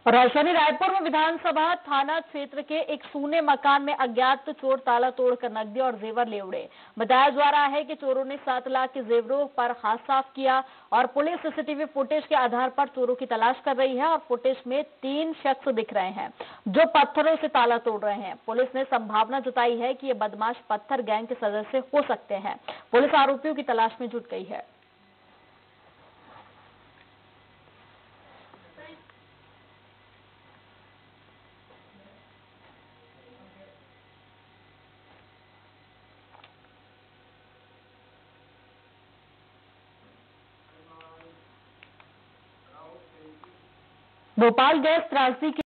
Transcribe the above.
राजधानी रायपुर में विधानसभा थाना क्षेत्र के एक सूने मकान में अज्ञात चोर ताला तोड़कर नकदी और जेवर ले उड़े। बताया जा रहा है कि चोरों ने 7 लाख के जेवरों पर हाथ साफ किया और पुलिस सीसीटीवी फुटेज के आधार पर चोरों की तलाश कर रही है और फुटेज में 3 शख्स दिख रहे हैं जो पत्थरों से ताला तोड़ रहे हैं। पुलिस ने संभावना जताई है कि ये बदमाश पत्थर गैंग के सदस्य हो सकते हैं। पुलिस आरोपियों की तलाश में जुट गई है। भोपाल गैस त्रासदी